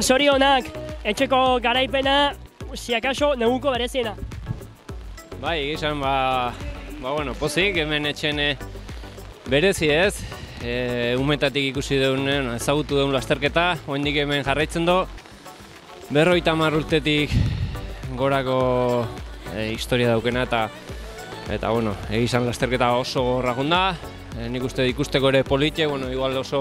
Zorionak, etxeko garaipena, ziakaso, neguko bereziena. Bai, egizan, bueno, pozik, hemen etxen berezi ez. Umetatik ikusi duen, ezagutu duen lasterketa, oendik hemen jarraitzen do. 50 urtetik gorako historia daukena eta bueno, egizan lasterketa oso gogorra da. Nik uste ikusteko ere politxe, bueno, igual oso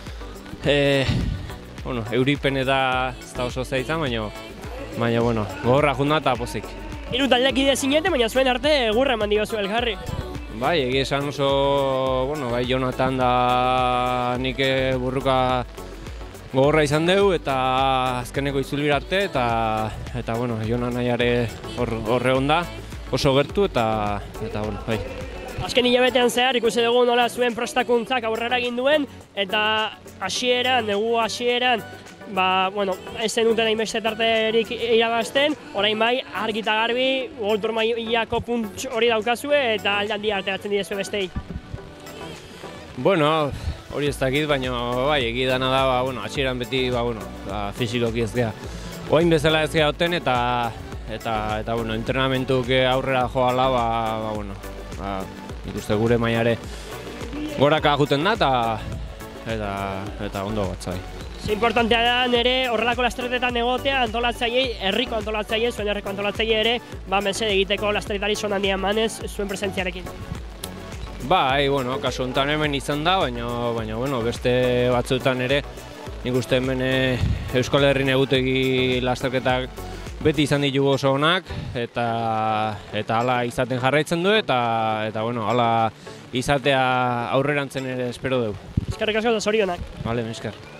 euripen eta ez da oso zaitzan, baina bueno, gogorra da eta pozik. Hiru taldekide zinete, baina zuen arte egurra eman diozu elgarri. Bai, egia esan oso, bueno, bai Jonatan da nik burruka gogorra izan dugu eta azkeneko itzulbira arte eta bueno, Jonan nahiare horre onda, oso gertu eta bueno, bai. Azken hilabetean zehar ikusi dugu nola zuen prestakuntzak aurrera egin duen eta negu hasieran, bueno, ez zenuten hainbeste tarterik irabazten, orain bai, argi eta garbi, World Tour mailako puntx hori daukazue eta alde handia arteratzen didezue bestei. Bueno, hori ez dakit, baina bai, egidana da, bueno, hasieran beti, fisikoki ez geha. Oain bezala ez geha hoten eta bueno, entrenamentuk aurrera joala, bueno, ikuste gure mailare goraka juten da eta ondo batza bai. Importantea da nire horrelako lasterketetan egotea antolatzaileei, herriko antolatzaileei, zuen herriko antolatzaile ere, mesede egiteko lasterketari son handia emanez zuen presentziarekin. Bai, bueno, kasu honetan hemen izan da, baina bueno, beste batzuetan ere, nik uste hemen Euskal Herrin egutegi lasterketak beti izan ditugu oso onak, eta hala izaten jarraitzen du, eta bueno, hala izatea aurrerantzen ere espero dugu. Eskerrik asko eta zorionak. Bale, esker.